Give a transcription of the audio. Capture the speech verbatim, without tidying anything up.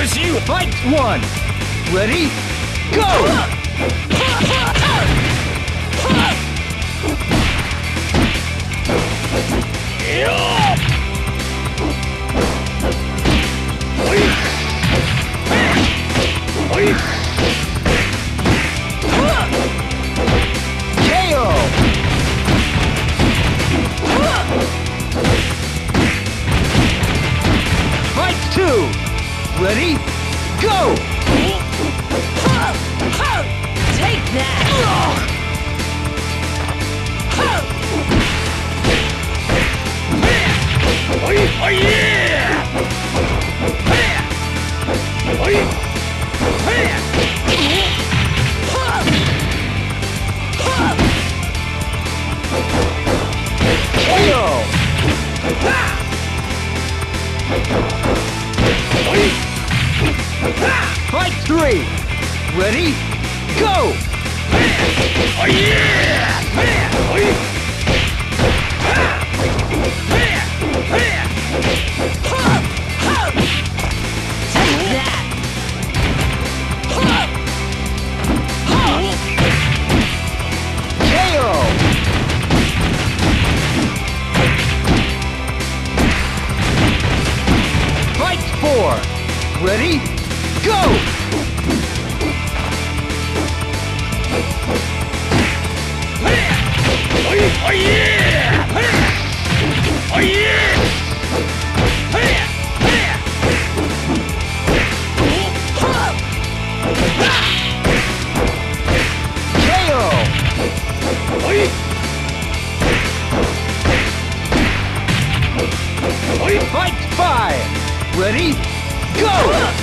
Fight one. Ready? Go! K O! Fight two. Ready? Go! Take that! Oh yeah! K O! Fight three. Ready? Go! Oh yeah! Take that! K O! Fight four. Ready? Go! Oh yeah! Oh yeah! K O! Fight five. Ready? Go!